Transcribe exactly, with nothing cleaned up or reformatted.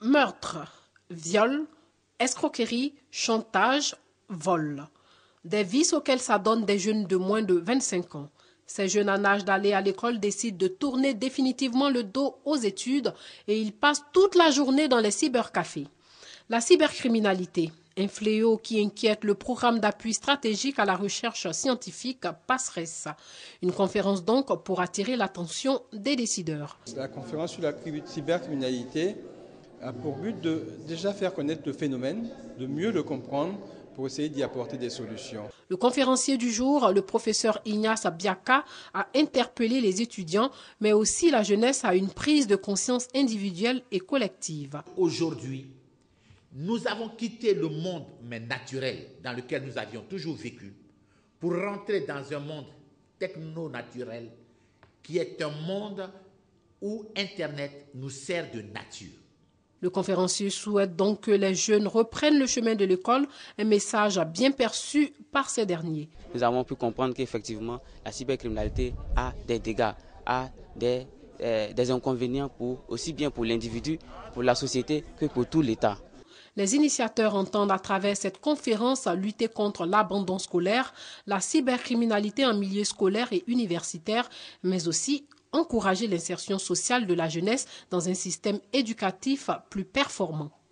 Meurtre, viol, escroquerie, chantage, vol. Des vices auxquels s'adonnent des jeunes de moins de vingt-cinq ans. Ces jeunes en âge d'aller à l'école décident de tourner définitivement le dos aux études et ils passent toute la journée dans les cybercafés. La cybercriminalité, un fléau qui inquiète le programme d'appui stratégique à la recherche scientifique PASSRES. Une conférence donc pour attirer l'attention des décideurs. La conférence sur la cybercriminalité a pour but de déjà faire connaître le phénomène, de mieux le comprendre pour essayer d'y apporter des solutions. Le conférencier du jour, le professeur Ignace Biaka, a interpellé les étudiants, mais aussi la jeunesse à une prise de conscience individuelle et collective. Aujourd'hui, nous avons quitté le monde mais naturel dans lequel nous avions toujours vécu pour rentrer dans un monde techno-naturel qui est un monde où Internet nous sert de nature. Le conférencier souhaite donc que les jeunes reprennent le chemin de l'école, un message bien perçu par ces derniers. Nous avons pu comprendre qu'effectivement, la cybercriminalité a des dégâts, a des, euh, des inconvénients pour, aussi bien pour l'individu, pour la société que pour tout l'État. Les initiateurs entendent à travers cette conférence lutter contre l'abandon scolaire, la cybercriminalité en milieu scolaire et universitaire, mais aussi encourager l'insertion sociale de la jeunesse dans un système éducatif plus performant.